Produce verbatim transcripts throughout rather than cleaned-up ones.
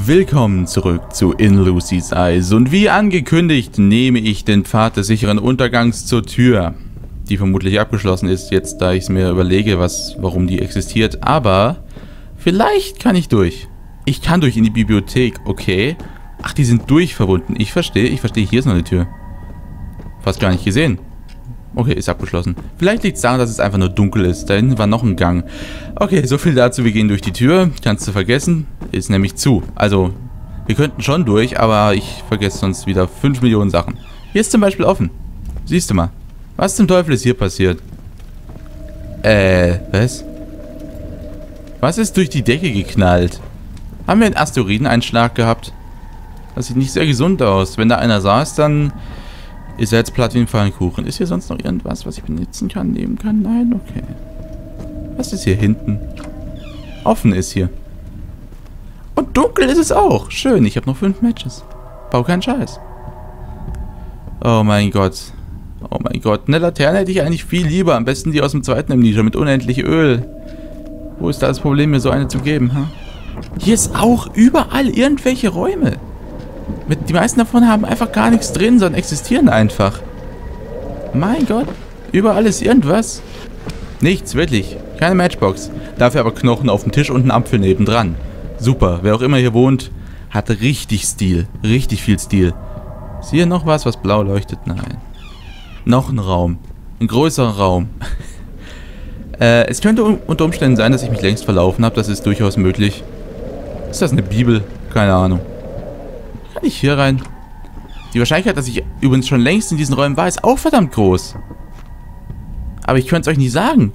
Willkommen zurück zu In Lucy's Eyes und wie angekündigt nehme ich den Pfad des sicheren Untergangs zur Tür, die vermutlich abgeschlossen ist, jetzt da ich es mir überlege, was, warum die existiert, aber vielleicht kann ich durch. Ich kann durch in die Bibliothek, okay. Ach, die sind durchverbunden. Ich verstehe, ich verstehe, hier ist noch eine Tür. Fast gar nicht gesehen. Okay, ist abgeschlossen. Vielleicht liegt es daran, dass es einfach nur dunkel ist. Da hinten war noch ein Gang. Okay, so viel dazu. Wir gehen durch die Tür. Kannst du vergessen. Ist nämlich zu. Also, wir könnten schon durch, aber ich vergesse sonst wieder fünf Millionen Sachen. Hier ist zum Beispiel offen. Siehst du mal. Was zum Teufel ist hier passiert? Äh, was? Was ist durch die Decke geknallt? Haben wir einen Asteroideneinschlag gehabt? Das sieht nicht sehr gesund aus. Wenn da einer saß, dann ist er jetzt platt wie ein Pfannkuchen. Ist hier sonst noch irgendwas, was ich benutzen kann, nehmen kann? Nein? Okay. Was ist hier hinten? Offen ist hier. Und dunkel ist es auch. Schön, ich habe noch fünf Matches. Bau keinen Scheiß. Oh mein Gott. Oh mein Gott. Eine Laterne hätte ich eigentlich viel lieber. Am besten die aus dem zweiten Amnesia mit unendlich Öl. Wo ist da das Problem, mir so eine zu geben? Ha? Hier ist auch überall irgendwelche Räume. Mit, die meisten davon haben einfach gar nichts drin, sondern existieren einfach. Mein Gott. Überall ist irgendwas. Nichts, wirklich. Keine Matchbox. Dafür aber Knochen auf dem Tisch und ein Apfel nebendran. Super. Wer auch immer hier wohnt, hat richtig Stil. Richtig viel Stil. Ist hier noch was, was blau leuchtet? Nein. Noch ein Raum. Ein größerer Raum. äh, es könnte unter Umständen sein, dass ich mich längst verlaufen habe. Das ist durchaus möglich. Ist das eine Bibel? Keine Ahnung. Kann ich hier rein? Die Wahrscheinlichkeit, dass ich übrigens schon längst in diesen Räumen war, ist auch verdammt groß. Aber ich könnte es euch nicht sagen.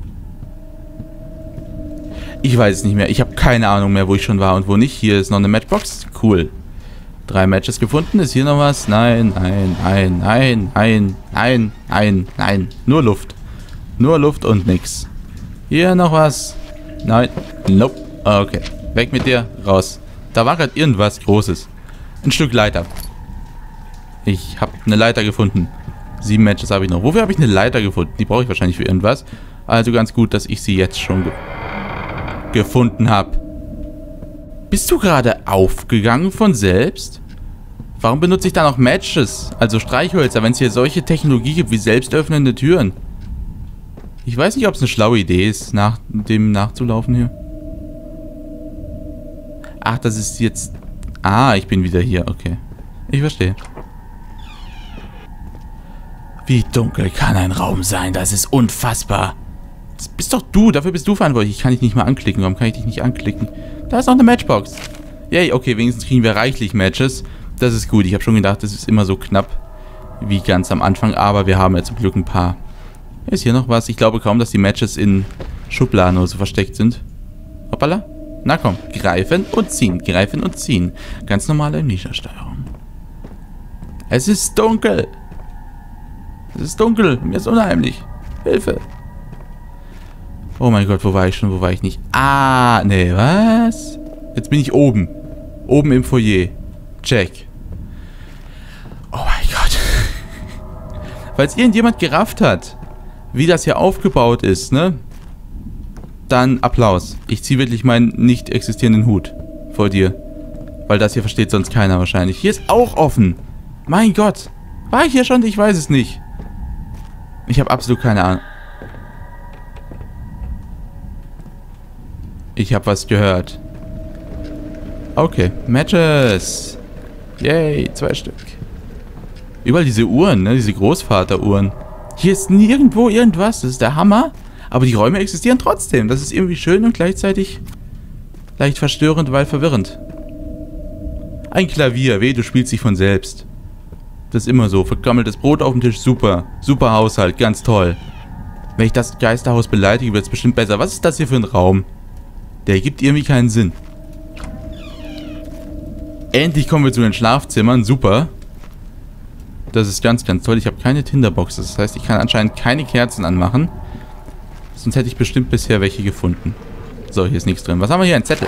Ich weiß es nicht mehr. Ich habe keine Ahnung mehr, wo ich schon war und wo nicht. Hier ist noch eine Matchbox. Cool. Drei Matches gefunden. Ist hier noch was? Nein, nein, nein, nein, nein, nein, nein, nein. Nur Luft. Nur Luft und nix. Hier noch was? Nein. Nope. Okay. Weg mit dir. Raus. Da war gerade irgendwas Großes. Ein Stück Leiter. Ich habe eine Leiter gefunden. Sieben Matches habe ich noch. Wofür habe ich eine Leiter gefunden? Die brauche ich wahrscheinlich für irgendwas. Also ganz gut, dass ich sie jetzt schon ge gefunden habe. Bist du gerade aufgegangen von selbst? Warum benutze ich da noch Matches? Also Streichhölzer, wenn es hier solche Technologie gibt wie selbstöffnende Türen. Ich weiß nicht, ob es eine schlaue Idee ist, nach dem nachzulaufen hier. Ach, das ist jetzt... Ah, ich bin wieder hier. Okay. Ich verstehe. Wie dunkel kann ein Raum sein? Das ist unfassbar. Das bist doch du. Dafür bist du verantwortlich. Ich kann dich nicht mal anklicken. Warum kann ich dich nicht anklicken? Da ist noch eine Matchbox. Yay, okay. Wenigstens kriegen wir reichlich Matches. Das ist gut. Ich habe schon gedacht, das ist immer so knapp wie ganz am Anfang. Aber wir haben ja zum Glück ein paar. Ist hier noch was? Ich glaube kaum, dass die Matches in Schubladen oder so versteckt sind. Hoppala. Na komm, greifen und ziehen, greifen und ziehen. Ganz normale Amnesia-Steuerung. Es ist dunkel. Es ist dunkel, mir ist unheimlich. Hilfe. Oh mein Gott, wo war ich schon, wo war ich nicht? Ah, nee, was? Jetzt bin ich oben. Oben im Foyer. Check. Oh mein Gott. Falls irgendjemand gerafft hat, wie das hier aufgebaut ist, ne? Dann Applaus. Ich ziehe wirklich meinen nicht existierenden Hut vor dir. Weil das hier versteht sonst keiner wahrscheinlich. Hier ist auch offen. Mein Gott. War ich hier schon? Ich weiß es nicht. Ich habe absolut keine Ahnung. Ich habe was gehört. Okay. Matches. Yay. Zwei Stück. Überall diese Uhren, ne? Diese Großvateruhren. Hier ist nirgendwo irgendwas. Das ist der Hammer. Aber die Räume existieren trotzdem. Das ist irgendwie schön und gleichzeitig leicht verstörend, weil verwirrend. Ein Klavier. Weh, du spielst dich von selbst. Das ist immer so. Vergammeltes Brot auf dem Tisch. Super. Super Haushalt. Ganz toll. Wenn ich das Geisterhaus beleidige, wird es bestimmt besser. Was ist das hier für ein Raum? Der ergibt irgendwie keinen Sinn. Endlich kommen wir zu den Schlafzimmern. Super. Das ist ganz, ganz toll. Ich habe keine Tinderboxes. Das heißt, ich kann anscheinend keine Kerzen anmachen. Sonst hätte ich bestimmt bisher welche gefunden. So, hier ist nichts drin. Was haben wir hier? Ein Zettel.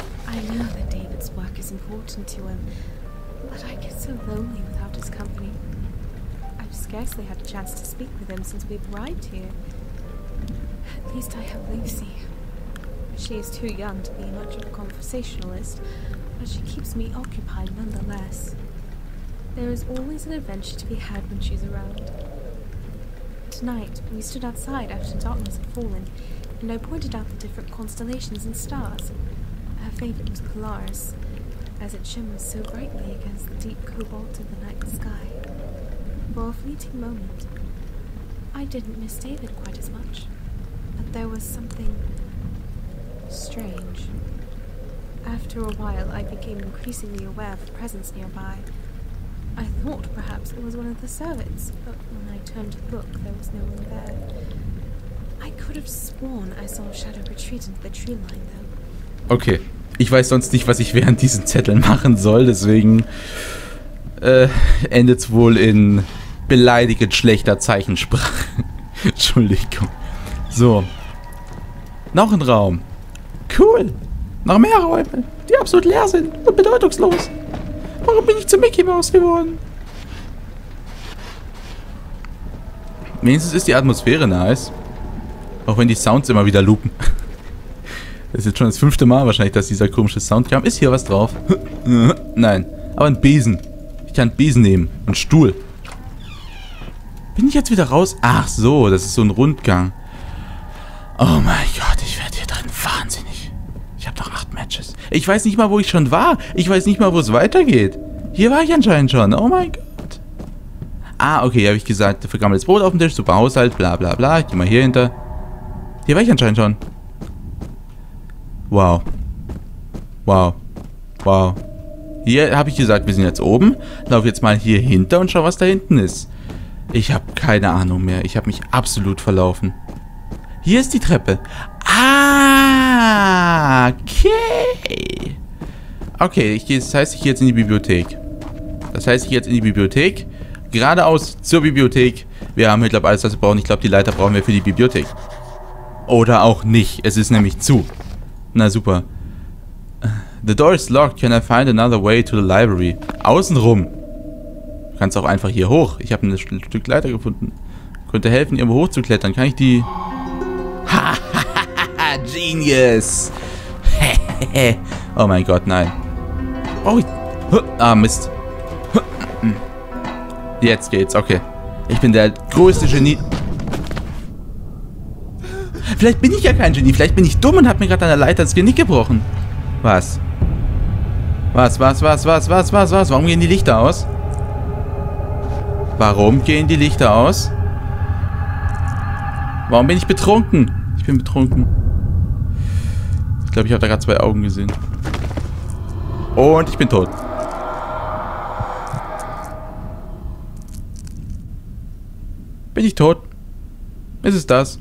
She is too young to be much of a conversationalist, but she keeps me occupied nonetheless. There is always an adventure to be had when she's around. Tonight, we stood outside after darkness had fallen, and I pointed out the different constellations and stars. Her favorite was Polaris, as it shimmers so brightly against the deep cobalt of the night sky. For a fleeting moment, I didn't miss David quite as much, but there was something strange. After a while, I became increasingly aware of a presence nearby. I thought perhaps it was one of the servants, but when I turned to look, there was no one there. I could have sworn I saw a shadow retreat into the tree line, though. Okay. Ich weiß sonst nicht, was ich während diesen Zetteln machen soll, deswegen äh, endet es wohl in beleidigend schlechter Zeichensprache. Entschuldigung. So. Noch ein Raum. Cool. Noch mehr Räume, die absolut leer sind und bedeutungslos. Warum bin ich zu Mickey Mouse geworden? Wenigstens ist die Atmosphäre nice. Auch wenn die Sounds immer wieder loopen. Das ist jetzt schon das fünfte Mal wahrscheinlich, dass dieser komische Sound kam. Ist hier was drauf? Nein. Aber ein Besen. Ich kann einen Besen nehmen. Einen Stuhl. Bin ich jetzt wieder raus? Ach so, das ist so ein Rundgang. Oh mein Gott, ich werde hier drin wahnsinnig. Ich habe noch acht Matches. Ich weiß nicht mal, wo ich schon war. Ich weiß nicht mal, wo es weitergeht. Hier war ich anscheinend schon. Oh mein Gott. Ah, okay, habe ich gesagt. Vergammeltes Brot auf dem Tisch, super Haushalt, bla bla bla. Ich gehe mal hier hinter. Hier war ich anscheinend schon. Wow. Wow. Wow. Hier habe ich gesagt, wir sind jetzt oben. Lauf jetzt mal hier hinter und schau, was da hinten ist. Ich habe keine Ahnung mehr. Ich habe mich absolut verlaufen. Hier ist die Treppe. Ah, okay. Okay, ich gehe, das heißt, ich gehe jetzt in die Bibliothek. Das heißt, ich gehe jetzt in die Bibliothek. Geradeaus zur Bibliothek. Wir haben hier, glaube ich, alles, was wir brauchen. Ich glaube, die Leiter brauchen wir für die Bibliothek. Oder auch nicht. Es ist nämlich zu. Na super. The door is locked. Can I find another way to the library? Außenrum. Du kannst auch einfach hier hoch. Ich habe ein Stück Leiter gefunden. Könnte helfen, irgendwo hochzuklettern. Kann ich die... Genius! Oh mein Gott, nein. Oh, ah, Mist. Jetzt geht's, okay. Ich bin der größte Genie... Vielleicht bin ich ja kein Genie. Vielleicht bin ich dumm und habe mir gerade an der Leiter das Genick gebrochen. Was? Was, was, was, was, was, was, was? Warum gehen die Lichter aus? Warum gehen die Lichter aus? Warum bin ich betrunken? Ich bin betrunken. Ich glaube, ich habe da gerade zwei Augen gesehen. Und ich bin tot. Bin ich tot? Ist es das?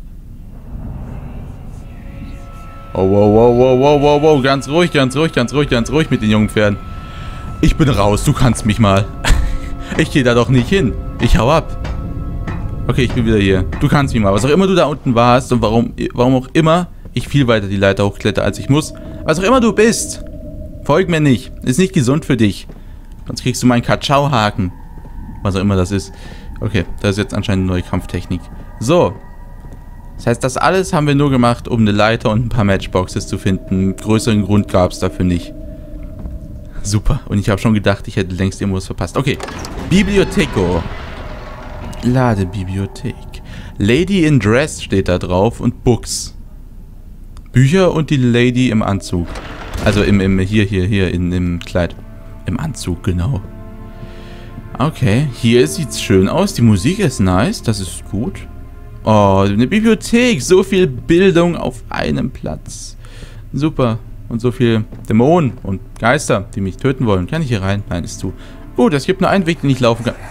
Oh, wow, wow, wow, wow, wow, wow. Ganz ruhig, ganz ruhig, ganz ruhig, ganz ruhig mit den jungen Pferden. Ich bin raus, du kannst mich mal. Ich gehe da doch nicht hin. Ich hau ab. Okay, ich bin wieder hier. Du kannst mich mal. Was auch immer du da unten warst und warum, warum auch immer ich viel weiter die Leiter hochkletter, als ich muss. Was auch immer du bist. Folg mir nicht. Ist nicht gesund für dich. Sonst kriegst du meinen Katschau-Haken. Was auch immer das ist. Okay, das ist jetzt anscheinend eine neue Kampftechnik. So. Das heißt, das alles haben wir nur gemacht, um eine Leiter und ein paar Matchboxes zu finden. Größeren Grund gab es dafür nicht. Super. Und ich habe schon gedacht, ich hätte längst irgendwas verpasst. Okay. Bibliotheko. Ladebibliothek. Lady in Dress steht da drauf und Books. Bücher und die Lady im Anzug. Also im, im hier, hier, hier, in, im Kleid. Im Anzug, genau. Okay. Hier sieht's schön aus. Die Musik ist nice. Das ist gut. Oh, eine Bibliothek. So viel Bildung auf einem Platz. Super. Und so viel Dämonen und Geister, die mich töten wollen. Kann ich hier rein? Nein, ist zu. Gut, es gibt nur einen Weg, den ich laufen kann.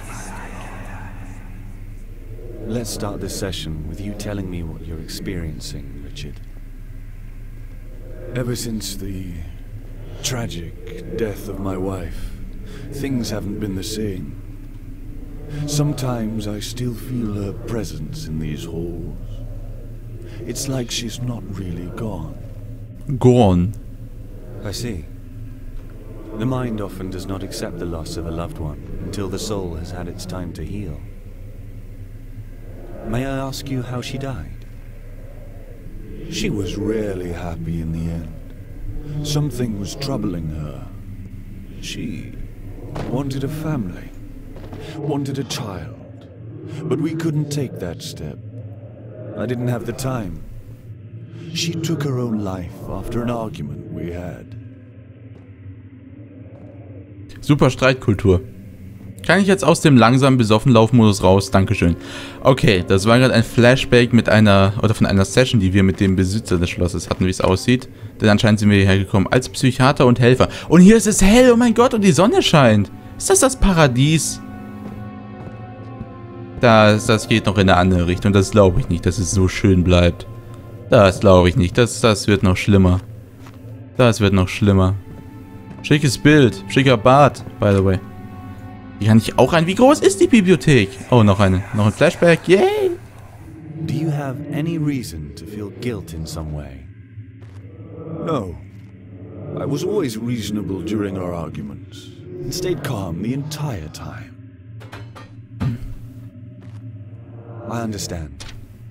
Let's start this session with you telling me what you're experiencing, Richard. Ever since the tragic death of my wife, things haven't been the same. Sometimes I still feel her presence in these halls. It's like she's not really gone. Gone. I see. The mind often does not accept the loss of a loved one until the soul has had its time to heal. May I ask you how she died? She was rarely happy in the end. Something was troubling her. She wanted a family, wanted a child, but we couldn't take that step. I didn't have the time. She took her own life after an argument we had. Super Streitkultur. Kann ich jetzt aus dem langsamen Besoffen-Laufmodus raus? Dankeschön. Okay, das war gerade ein Flashback mit einer, oder von einer Session, die wir mit dem Besitzer des Schlosses hatten, wie es aussieht. Denn anscheinend sind wir hierher gekommen als Psychiater und Helfer. Und hier ist es hell, oh mein Gott, und die Sonne scheint. Ist das das Paradies? Das, das geht noch in eine andere Richtung. Das glaube ich nicht, dass es so schön bleibt. Das glaube ich nicht. Das, das wird noch schlimmer. Das wird noch schlimmer. Schickes Bild. Schicker Bart, by the way. Hier kann ich auch rein. Wie groß ist die Bibliothek? Oh, noch eine. Noch ein Flashback. Yay! Do you have any reason to feel guilt in some way? No. I was always reasonable during our arguments and stayed calm the entire time. I understand.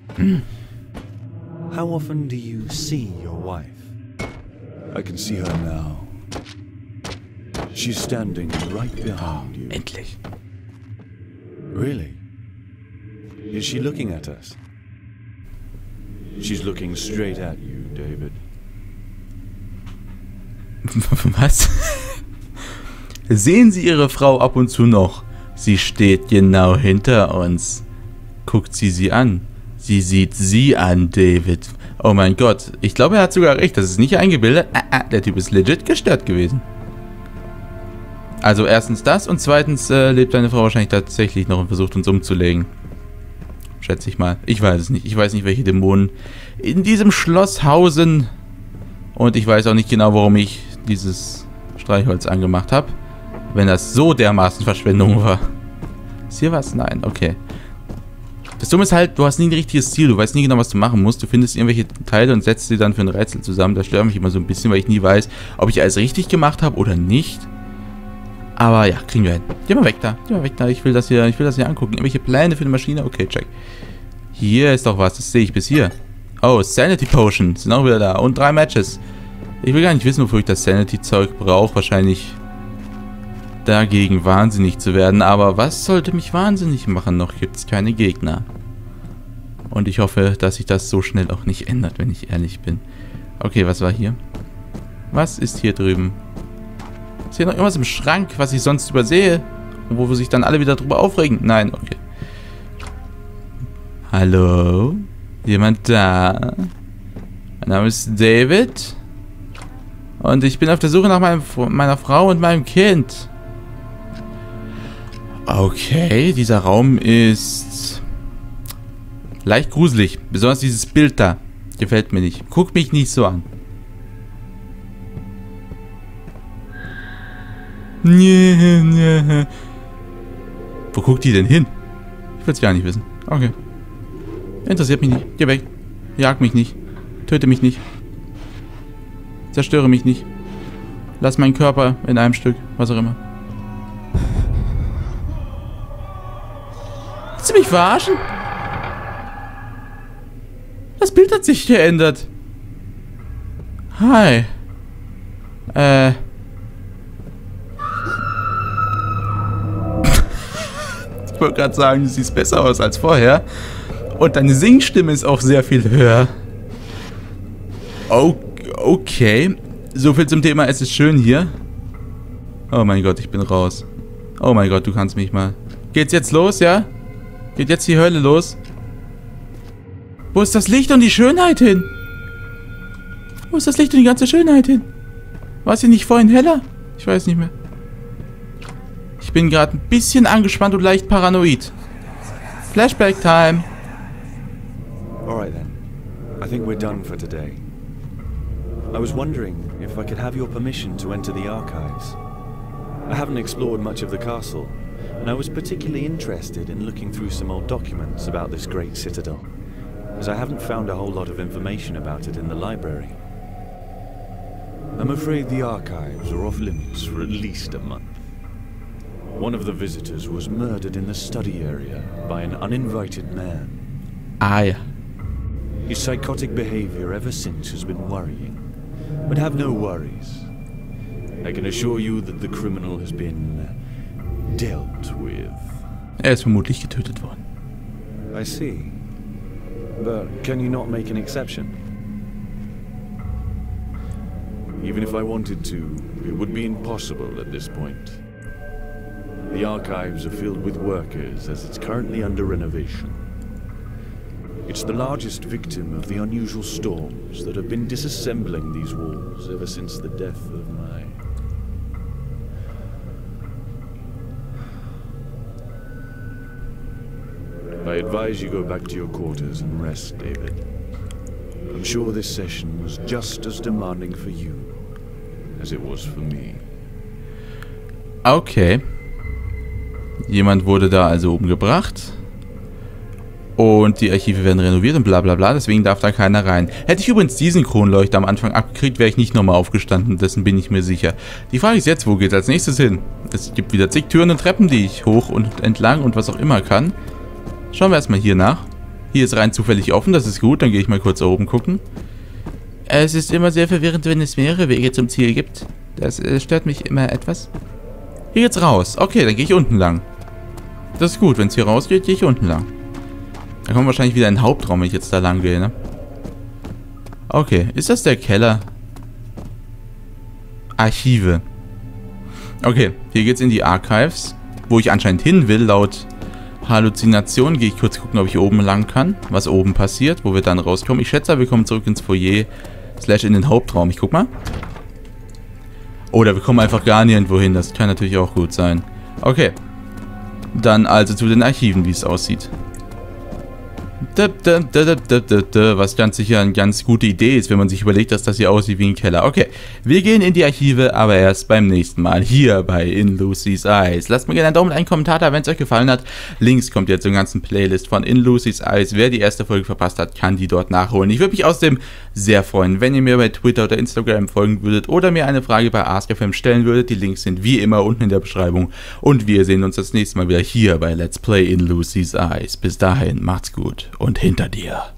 How often do you see your wife? I can see her now. She's standing right behind you. Endlich. Really? Is she looking at us? She's looking straight at you, David. Was? Sehen Sie Ihre Frau ab und zu noch? Sie steht genau hinter uns. Guckt sie sie an. Sie sieht sie an, David. Oh mein Gott. Ich glaube, er hat sogar recht. Das ist nicht eingebildet. Ah, ah, der Typ ist legit gestört gewesen. Also erstens das und zweitens äh, lebt deine Frau wahrscheinlich tatsächlich noch und versucht uns umzulegen. Schätze ich mal. Ich weiß es nicht. Ich weiß nicht, welche Dämonen in diesem Schloss hausen. Und ich weiß auch nicht genau, warum ich dieses Streichholz angemacht habe. Wenn das so dermaßen Verschwendung war. Ist hier was? Nein. Okay. Das Dumme ist halt, du hast nie ein richtiges Ziel. Du weißt nie genau, was du machen musst. Du findest irgendwelche Teile und setzt sie dann für ein Rätsel zusammen. Das stört mich immer so ein bisschen, weil ich nie weiß, ob ich alles richtig gemacht habe oder nicht. Aber ja, kriegen wir hin. Geh mal weg da. Geh mal weg da. Ich will das hier, ich will das hier angucken. Irgendwelche Pläne für die Maschine? Okay, check. Hier ist doch was. Das sehe ich bis hier. Oh, Sanity Potion. Sind auch wieder da. Und drei Matches. Ich will gar nicht wissen, wofür ich das Sanity-Zeug brauche. Wahrscheinlich dagegen wahnsinnig zu werden. Aber was sollte mich wahnsinnig machen? Noch gibt es keine Gegner. Und ich hoffe, dass sich das so schnell auch nicht ändert, wenn ich ehrlich bin. Okay, was war hier? Was ist hier drüben? Ist hier noch irgendwas im Schrank, was ich sonst übersehe? Und wo sich dann alle wieder drüber aufregen? Nein, okay. Hallo? Jemand da? Mein Name ist David. Und ich bin auf der Suche nach meinem, meiner Frau und meinem Kind. Okay, dieser Raum ist leicht gruselig. Besonders dieses Bild da. Gefällt mir nicht. Guck mich nicht so an. Nee, nee. Wo guckt die denn hin? Ich will es gar nicht wissen. Okay. Interessiert mich nicht. Geh weg. Jag mich nicht. Töte mich nicht. Zerstöre mich nicht. Lass meinen Körper in einem Stück. Was auch immer. Willst du mich verarschen? Das Bild hat sich geändert. Hi. Äh. Ich wollte gerade sagen, du siehst besser aus als vorher. Und deine Singstimme ist auch sehr viel höher. Okay. So viel zum Thema, es ist schön hier. Oh mein Gott, ich bin raus. Oh mein Gott, du kannst mich mal. Geht's jetzt los, ja? Geht jetzt die Hölle los? Wo ist das Licht und die Schönheit hin? Wo ist das Licht und die ganze Schönheit hin? War es hier nicht vorhin heller? Ich weiß nicht mehr. Ich bin gerade ein bisschen angespannt und leicht paranoid. Flashback Time. Alright then. I think we're done for today. I was wondering if I could have your permission to enter the archives. I haven't explored much of the castle, and I was particularly interested in looking through some old documents about this great citadel, as I haven't found a whole lot of information about it in the library. I'm afraid the archives are off limits for at least a month. One of the visitors was murdered in the study area by an uninvited man. Ah ja. His psychotic behavior ever since has been worrying. But have no worries. I can assure you that the criminal has been dealt with. Er ist vermutlich getötet worden. I see. But can you not make an exception? Even if I wanted to, it would be impossible at this point. The archives are filled with workers as it's currently under renovation. It's the largest victim of the unusual storms that have been disassembling these walls ever since the death of my... I advise you go back to your quarters and rest, David. I'm sure this session was just as demanding for you as it was for me. Okay. Jemand wurde da also umgebracht. Und die Archive werden renoviert und bla bla bla, deswegen darf da keiner rein. Hätte ich übrigens diesen Kronleuchter am Anfang abgekriegt, wäre ich nicht nochmal aufgestanden, dessen bin ich mir sicher. Die Frage ist jetzt, wo geht es als nächstes hin? Es gibt wieder zig Türen und Treppen, die ich hoch und entlang und was auch immer kann. Schauen wir erstmal hier nach. Hier ist rein zufällig offen, das ist gut, dann gehe ich mal kurz da oben gucken. Es ist immer sehr verwirrend, wenn es mehrere Wege zum Ziel gibt. Das äh, stört mich immer etwas. Hier geht's raus. Okay, dann gehe ich unten lang. Das ist gut, wenn es hier rausgeht, gehe ich unten lang. Da kommt wahrscheinlich wieder ein Hauptraum, wenn ich jetzt da lang gehe, ne? Okay, ist das der Keller? Archive. Okay, hier geht's in die Archives, wo ich anscheinend hin will, laut Halluzination. Gehe ich kurz gucken, ob ich oben lang kann, was oben passiert, wo wir dann rauskommen. Ich schätze, wir kommen zurück ins Foyer, slash in den Hauptraum. Ich guck mal. Oder wir kommen einfach gar nirgendwo hin, das kann natürlich auch gut sein. Okay. Dann also zu den Archiven, wie es aussieht. Was ganz sicher eine ganz gute Idee ist, wenn man sich überlegt, dass das hier aussieht wie ein Keller. Okay, wir gehen in die Archive, aber erst beim nächsten Mal hier bei In Lucy's Eyes. Lasst mir gerne einen Daumen und einen Kommentar da, wenn es euch gefallen hat. Links kommt jetzt zur ganzen Playlist von In Lucy's Eyes. Wer die erste Folge verpasst hat, kann die dort nachholen. Ich würde mich außerdem sehr freuen, wenn ihr mir bei Twitter oder Instagram folgen würdet oder mir eine Frage bei Ask F M stellen würdet. Die Links sind wie immer unten in der Beschreibung. Und wir sehen uns das nächste Mal wieder hier bei Let's Play In Lucy's Eyes. Bis dahin, macht's gut und hinter dir.